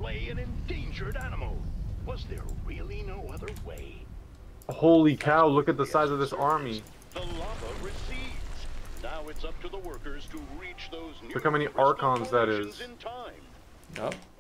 slay an endangered animal. Was there really no other way? Holy cow, look at the size of this army. The lava recedes. Now it's up to the workers to reach those new Look how many Archons that is. in time. Yep.